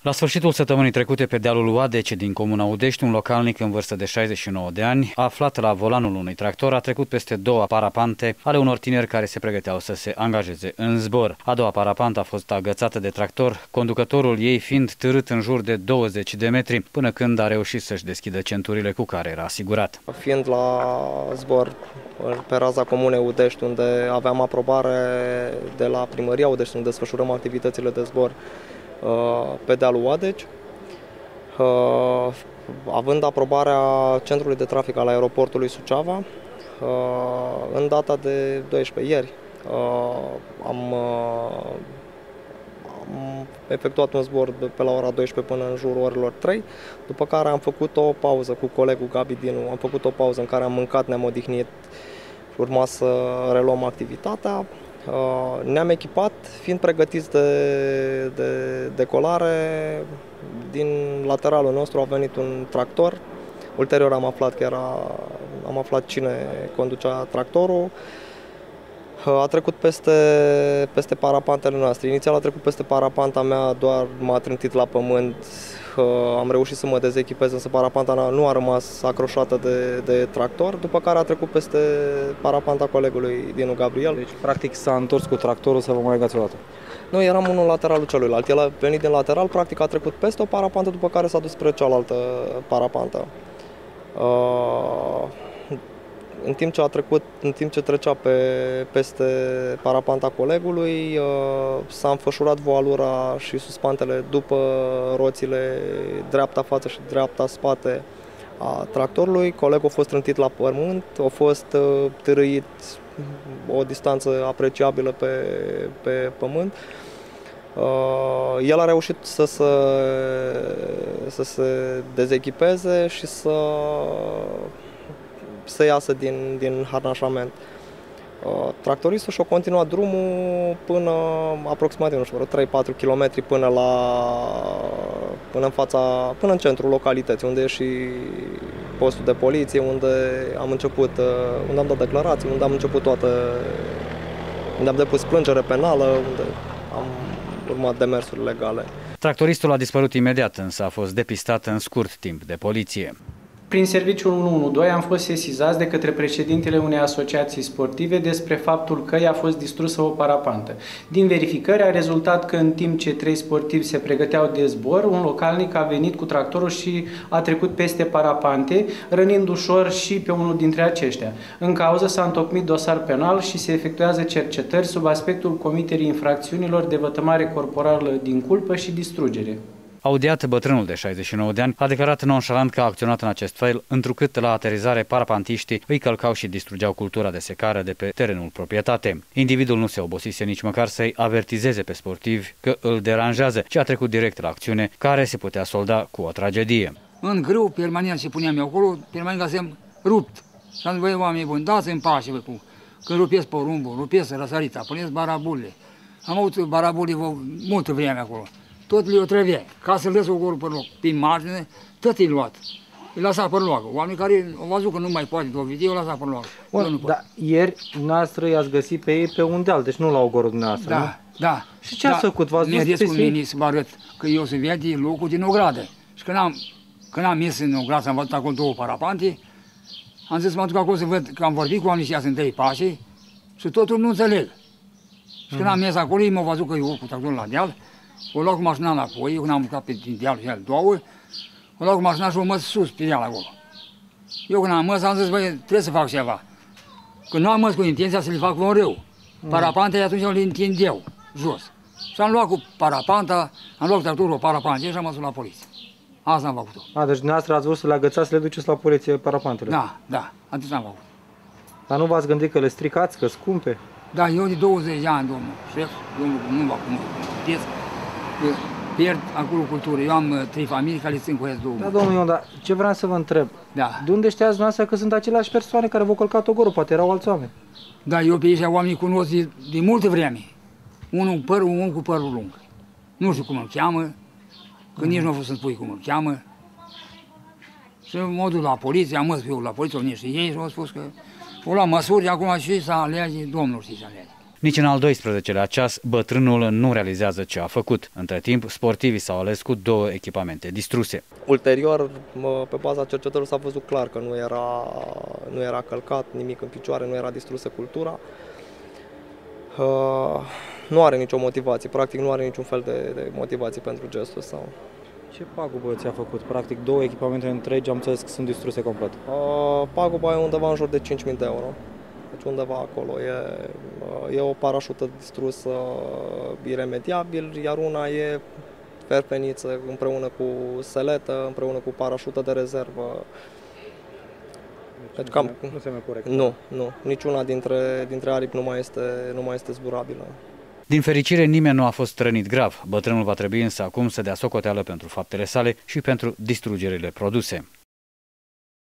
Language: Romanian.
La sfârșitul săptămânii trecute, pe dealul Oadece din comuna Udești, un localnic în vârstă de 69 de ani, aflat la volanul unui tractor, a trecut peste două parapante ale unor tineri care se pregăteau să se angajeze în zbor. A doua parapantă a fost agățată de tractor, conducătorul ei fiind târât în jur de 20 de metri, până când a reușit să-și deschidă centurile cu care era asigurat. Fiind la zbor pe raza comunei Udești, unde aveam aprobare de la primăria Udești, unde desfășurăm activitățile de zbor pe dealul Oadeci, având aprobarea centrului de trafic al aeroportului Suceava, în data de 12 ieri, am efectuat un zbor pe la ora 12 până în jurul orelor 3, după care am făcut o pauză cu colegul Gabi Dinu, am făcut o pauză în care am mâncat, ne-am odihnit și urma să reluăm activitatea. Ne-am echipat, fiind pregătiți de decolare. Din lateralul nostru a venit un tractor. Ulterior am aflat cine conducea tractorul. A trecut peste parapantele noastre. Inițial a trecut peste parapanta mea, doar m-a trântit la pământ. Am reușit să mă dezechipez, însă parapanta nu a rămas acroșată de tractor, după care a trecut peste parapanta colegului Dinu Gabriel. Deci, practic, s-a întors cu tractorul să vă mai legați o dată. Noi eram unul în lateralul celuilalt. El a venit din lateral, practic a trecut peste o parapantă, după care s-a dus spre cealaltă parapantă. În timp ce trecea peste parapanta colegului, s-a înfășurat voalura și suspantele după roțile dreapta față și dreapta spate a tractorului. Colegul a fost trântit la pământ, a fost târâit o distanță apreciabilă pe pământ. El a reușit să se dezechipeze și să iasă din harnașament. Tractoristul și-a continuat drumul până aproximativ 3-4 km până în centrul localității, unde e și postul de poliție, unde am dat declarații, unde am depus plângere penală, unde am urmat demersuri legale. Tractoristul a dispărut imediat, însă a fost depistat în scurt timp de poliție. Prin serviciul 112 am fost sesizați de către președintele unei asociații sportive despre faptul că i-a fost distrusă o parapantă. Din verificări a rezultat că în timp ce 3 sportivi se pregăteau de zbor, un localnic a venit cu tractorul și a trecut peste parapante, rănind ușor și pe unul dintre aceștia. În cauză s-a întocmit dosar penal și se efectuează cercetări sub aspectul comiterii infracțiunilor de vătămare corporală din culpă și distrugere. Audiat, bătrânul de 69 de ani a declarat nonșalant că a acționat în acest fel, întrucât la aterizare parapantiștii îi călcau și distrugeau cultura de secare de pe terenul proprietate. Individul nu se obosise nici măcar să-i avertizeze pe sportivi că îl deranjează, ci a trecut direct la acțiune, care se putea solda cu o tragedie. În grâu, permanent, și puneam eu acolo, permanent găseam rupt. Și am zis, băi, oameni buni, dați-mi pace, băi, când rupeți porumbul, rupeți răsărița, puneți barabulele. Am avut barabule multă vreme acolo. Tot le-o trăvea, ca să-l lăs acolo pe loc, pe margine, tot e luat. Îi lăsa pe loc. Oamenii care au văzut că nu mai poate dovedi, îi lăsa pe loc. Dar ieri, noastră i-ați găsit pe ei pe un deal, deci nu la ogorul dumneavoastră, da, nu? Da. Și ce ați făcut? V-ați dus pe mine să vă arăt că eu se vede locul din ogradă. Și când am mers în ogradă, am văzut acolo 2 parapante, am zis să mă duc acolo să văd că am vorbit cu oamenii și sunt 3 pași și totul nu înțeleg. Și când am mers acolo, ei m-au văzut că eu cu tractorul la deal. O luat cu mașina înapoi, eu când am urcat pe dealul și el 2, o luat cu mașina și o mers sus pe deal acolo. Eu când am mers, am zis, băi, trebuie să fac ceva. Când nu am mers cu intenția să le fac un rău. Parapanta, atunci le întindeau jos. Și am luat cu parapanta, am luat cu tractorul o parapantă și am mers la poliție. Asta am făcut-o. Deci dumneavoastră ați vrut să le agățați, să le duceți la poliție parapantele? Da, atât am făcut. Dar nu v-ați gândit că le stricați, că scumpe? Da, eu de 20 de ani, domnul șef, domnul nu mă cunosc. Pierd acolo cultură. Eu am 3 familii care țin cu el 2. Da, domnul Ion, dar ce vreau să vă întreb? Da. De unde știați dumneavoastră că sunt aceleași persoane care v-au călcat ogorul? Poate erau alți oameni. Da, eu pe ei oamenii cunosc de multă vreme. Unul cu părul lung. Nu știu cum îl cheamă, că nici nu a fost să-mi spui cum îl cheamă. Și mă duc la poliție, am mers eu la poliție, au venit și ei și au spus că o luat măsuri, acum și să alege, domnul știi să alege. Nici în al 12-lea ceas, bătrânul nu realizează ce a făcut. Între timp, sportivii s-au ales cu 2 echipamente distruse. Ulterior, pe baza cercetărilor s-a văzut clar că nu era călcat nimic în picioare, nu era distrusă cultura. Nu are nicio motivație, practic nu are niciun fel de motivație pentru gestul ăsta. Ce pagubă ți-a făcut? Practic 2 echipamente întregi, am înțeles că sunt distruse complet. Paguba e undeva în jur de 5.000 de euro. Deci undeva acolo. E o parașută distrusă iremediabil, iar una e ferpeniță împreună cu seletă, împreună cu parașută de rezervă. Deci nu se mai corect. Nu. Niciuna dintre aripi nu mai este zburabilă. Din fericire, nimeni nu a fost rănit grav. Bătrânul va trebui însă acum să dea socoteală pentru faptele sale și pentru distrugerile produse.